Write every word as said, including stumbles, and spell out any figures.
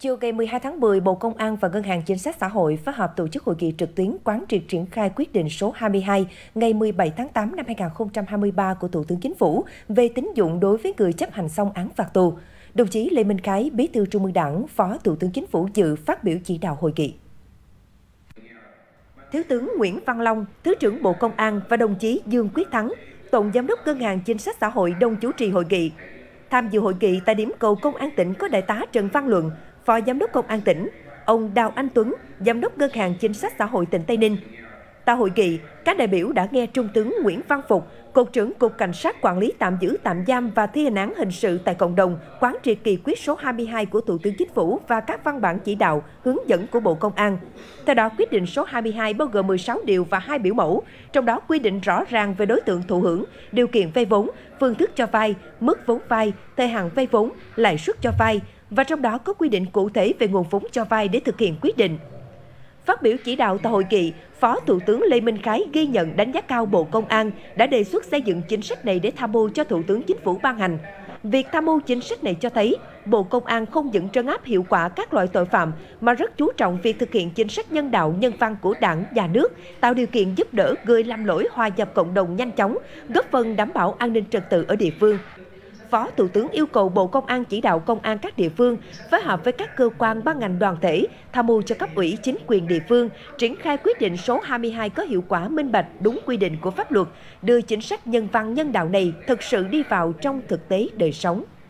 Chiều ngày mười hai tháng mười, Bộ Công an và Ngân hàng Chính sách Xã hội phối hợp tổ chức hội nghị trực tuyến quán triệt triển khai quyết định số hai mươi hai ngày mười bảy tháng tám năm hai nghìn không trăm hai mươi ba của Thủ tướng Chính phủ về tín dụng đối với người chấp hành xong án phạt tù. Đồng chí Lê Minh Khái, Bí thư Trung ương Đảng, Phó Thủ tướng Chính phủ dự phát biểu chỉ đạo hội nghị. Thiếu tướng Nguyễn Văn Long, Thứ trưởng Bộ Công an và đồng chí Dương Quyết Thắng, Tổng Giám đốc Ngân hàng Chính sách Xã hội đồng chủ trì hội nghị. Tham dự hội nghị tại điểm cầu Công an tỉnh có Đại tá Trần Văn Luận, Phó Giám đốc Công an tỉnh, ông Đào Anh Tuấn, Giám đốc Ngân hàng Chính sách Xã hội tỉnh Tây Ninh. Tại hội nghị, các đại biểu đã nghe Trung tướng Nguyễn Văn Phục, Cục trưởng Cục Cảnh sát Quản lý tạm giữ tạm giam và thi hành án hình sự tại cộng đồng quán triệt nghị quyết số hai mươi hai của Thủ tướng Chính phủ và các văn bản chỉ đạo, hướng dẫn của Bộ Công an. Theo đó, quyết định số hai mươi hai bao gồm mười sáu điều và hai biểu mẫu, trong đó quy định rõ ràng về đối tượng thụ hưởng, điều kiện vay vốn, phương thức cho vay, mức vốn vay, thời hạn vay vốn, lãi suất cho vay, và trong đó có quy định cụ thể về nguồn vốn cho vay để thực hiện quyết định. Phát biểu chỉ đạo tại hội nghị, Phó Thủ tướng Lê Minh Khái ghi nhận đánh giá cao Bộ Công an đã đề xuất xây dựng chính sách này để tham mưu cho Thủ tướng Chính phủ ban hành. Việc tham mưu chính sách này cho thấy Bộ Công an không những trấn áp hiệu quả các loại tội phạm mà rất chú trọng việc thực hiện chính sách nhân đạo nhân văn của Đảng, Nhà nước, tạo điều kiện giúp đỡ người lầm lỗi hòa nhập cộng đồng nhanh chóng, góp phần đảm bảo an ninh trật tự ở địa phương. Phó Thủ tướng yêu cầu Bộ Công an chỉ đạo công an các địa phương phối hợp với các cơ quan ban ngành đoàn thể, tham mưu cho cấp ủy chính quyền địa phương triển khai quyết định số hai mươi hai có hiệu quả minh bạch đúng quy định của pháp luật, đưa chính sách nhân văn nhân đạo này thực sự đi vào trong thực tế đời sống.